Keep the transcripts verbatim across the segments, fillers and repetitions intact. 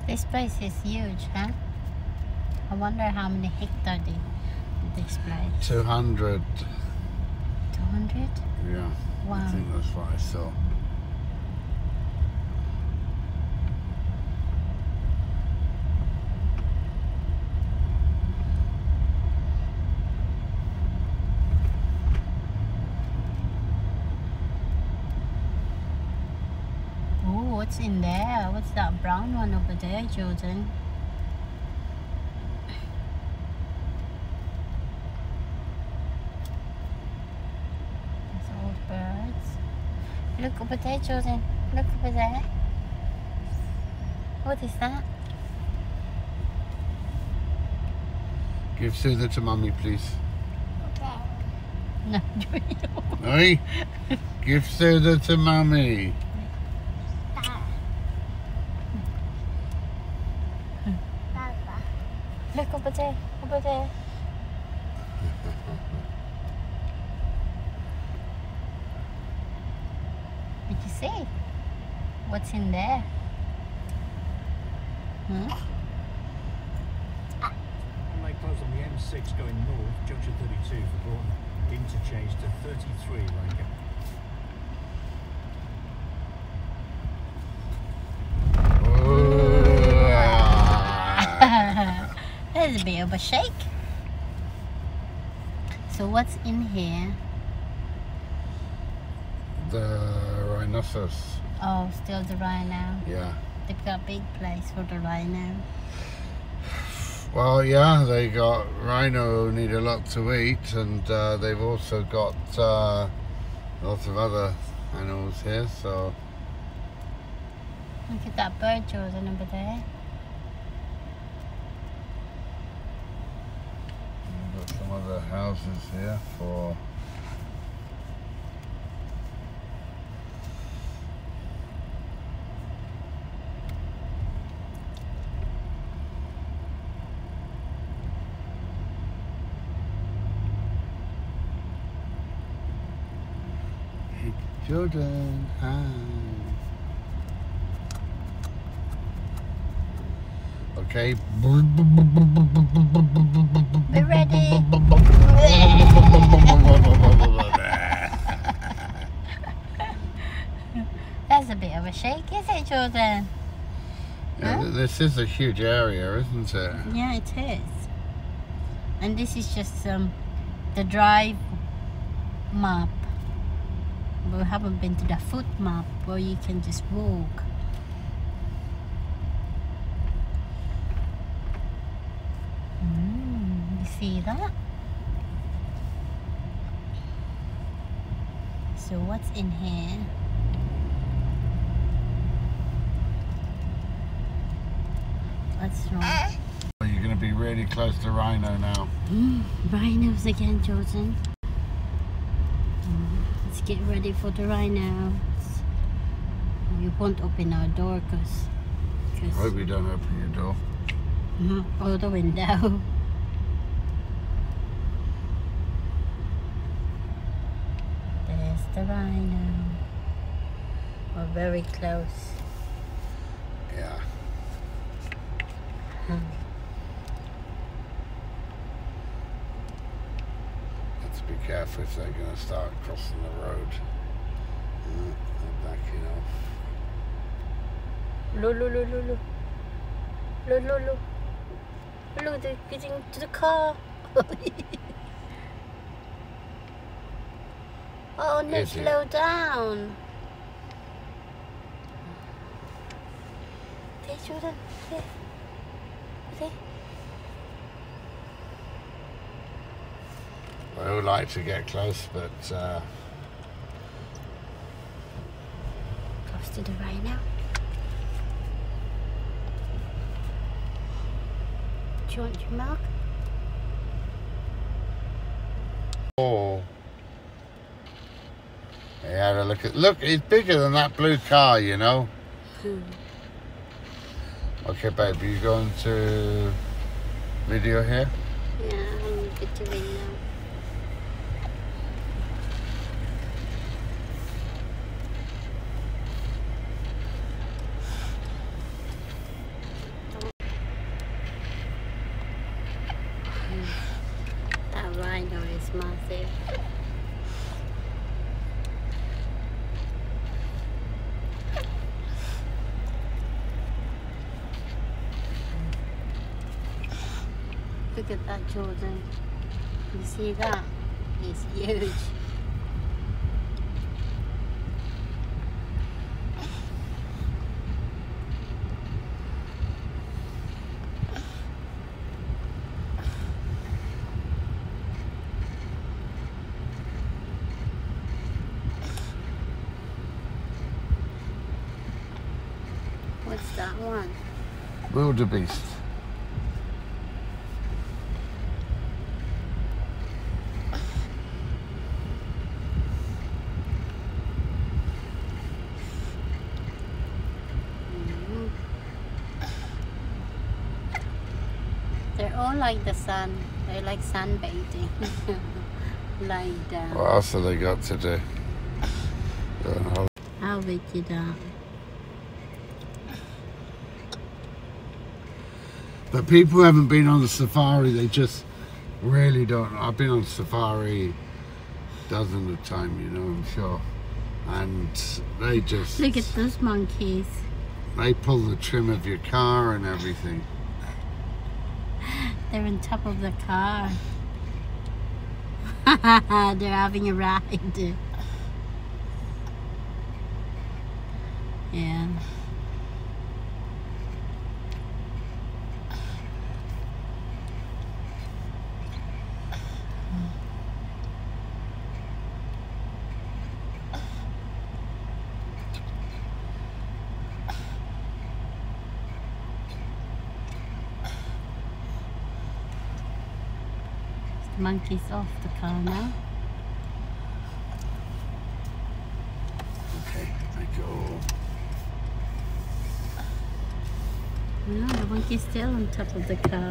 This place is huge, huh? I wonder how many hectares this place. two hundred. two hundred? Yeah. Wow. I think that's what I saw. Oh, what's in there? What's that brown one over there, Jordan? There's old birds. Look over there, Jordan. Look over there. What is that? Give Soother to Mummy, please. No, Hey, give Soother to Mummy. Look over there, over there. Did you see? What's in there? Hmm? And they close on the M six going north, junction thirty-two for Broughton interchange to thirty-three Lanka. There's a bit of a shake. So what's in here? The rhinoceros. Oh, still the rhino. Yeah. They've got a big place for the rhino. Well, yeah, they got rhino who need a lot to eat, and uh, they've also got uh, lots of other animals here. So Look at that bird, Jordan, over there. we've got some other houses here for. Jordan, hi. Okay. We're ready. That's a bit of a shake, is it, Jordan? Yeah, Huh? this is a huge area, isn't it? Yeah, it is. And this is just um, the drive map. We haven't been to the foot map where you can just walk. Mm, you see that? So what's in here? What's wrong? You're going to be really close to rhino now. Mm, rhinos again, Jordan. Mm, let's get ready for the rhinos. We won't open our door because... I hope you don't open your door. Mm, or the window. There's the rhino. We're very close. Yeah. Hmm. Let's be careful if they're going to start crossing the road. Mm, they're backing off. Look, look, look, look, look. Look, look, look. Look, they're getting to the car. Oh, no, Is it? slow down. There, Jordan. There. There. I would like to get close, but uh, Close to the rhino. Do you want your milk? oh, yeah. To look at look, it's bigger than that blue car, you know. Hmm. Okay, babe, you going to video here? Yeah, I'm good to read now. Look at that, Jordan. You see that? It's huge. What's that one? Wildebeest. Mm. They're all like the sun. They like sunbathing. Lie down. What else have they got to do? Go on holiday. I'll wake you down. But people who haven't been on the safari, they just really don't know. I've been on safari dozens of times, you know, I'm sure. And they just... Look at those monkeys. They pull the trim of your car and everything. They're on top of the car. They're having a ride. Yeah. The monkey's off the car now. Okay, I go. No, the monkey's still on top of the car.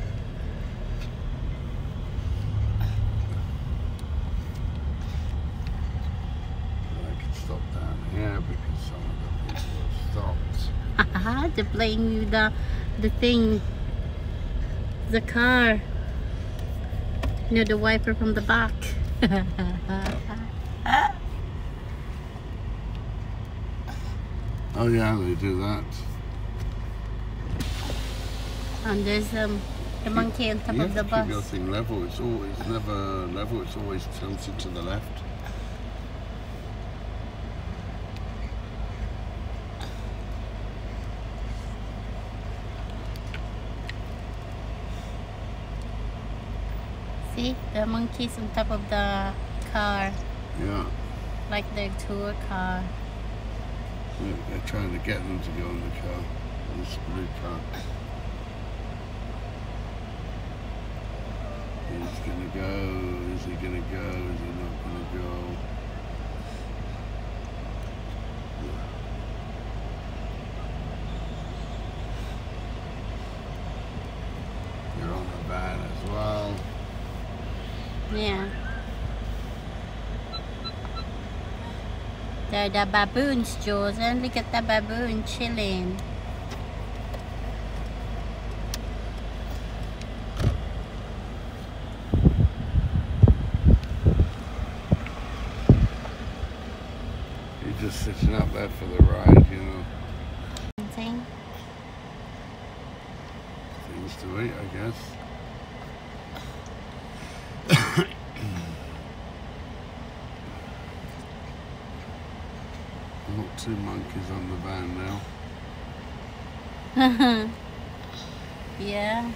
I can stop down here because some of the people have stopped. They're playing with the, the thing, the car. You know, the wiper from the back. Oh yeah, they do that. And there's um, the monkey on top You of the have to keep your bus. thing level. It's always never level. It's always tilted to the left. See, the monkey's on top of the car, Yeah. like their tour car. Look, they're trying to get them to go in the car. This blue car. He's gonna go. Is he gonna go? Is he not gonna go? You're on the van as well. Yeah. They're the baboons, Jordan. Look at the baboon chilling. You're just sitting up there for the ride, you know. Thing. Things to eat, I guess. Got two monkeys on the van now. Yeah.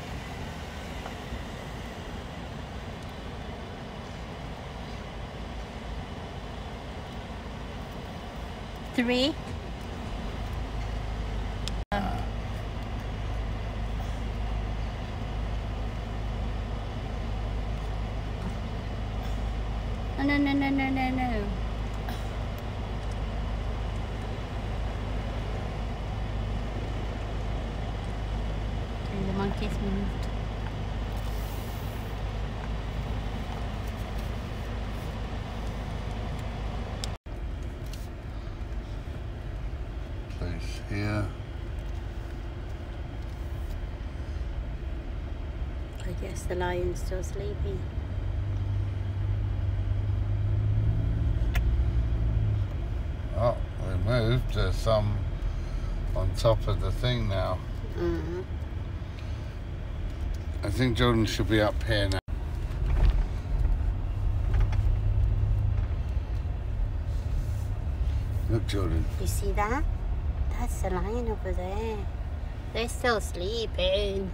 Three. No, no, no, no, no, no, no. Okay, the monkeys moved. Place here. I guess the lion's still sleeping. Oh, we moved. There's some on top of the thing now. Mm. I think Jordan should be up here now. Look, Jordan. You see that? That's the lion over there. They're still sleeping.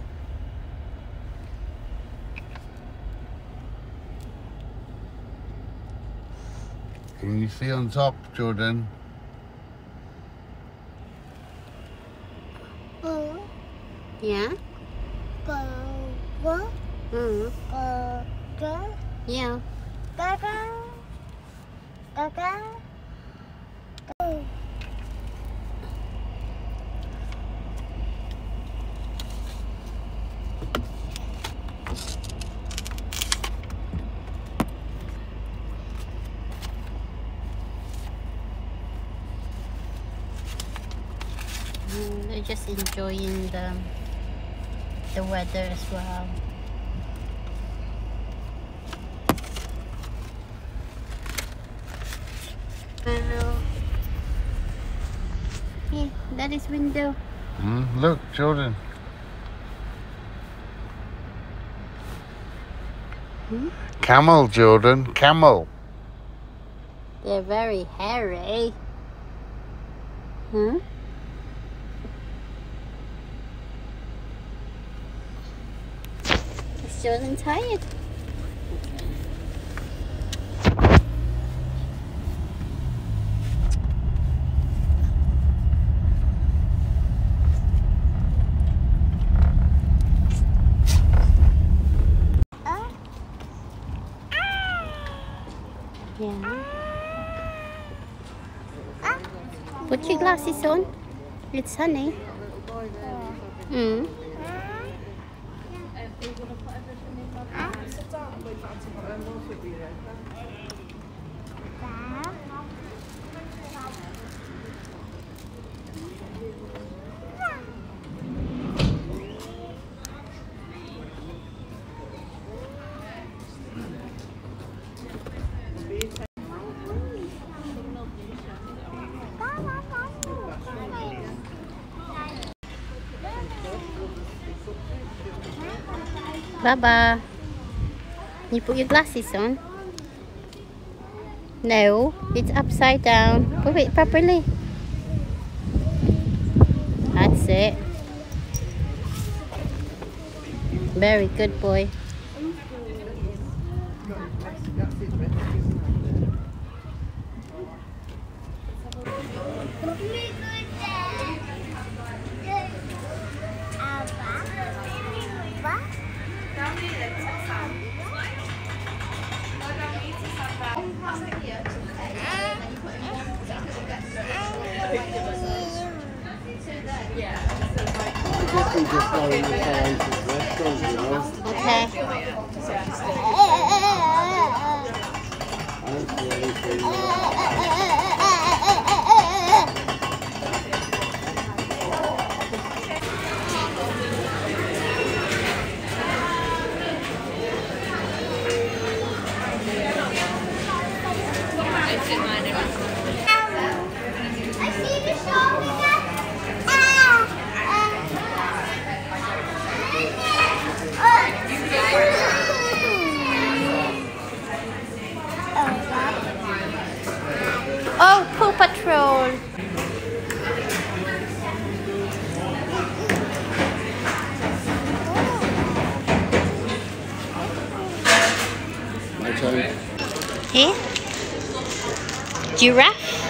Can you see on top, Jordan? Yeah? Mm. Yeah. Mm, they're just enjoying the the weather as well. Wow. Hey, that is window. Mm, look, Jordan. Hmm? Camel, Jordan. Camel. They're very hairy. Hmm? Is Jordan tired? Yeah. Put your glasses on. It's sunny. Mm. Baba, you put your glasses on? No, it's upside down. Put it properly. That's it. Very good boy. Okay. Oh, Paw Patrol. My turn. Here. Giraffe.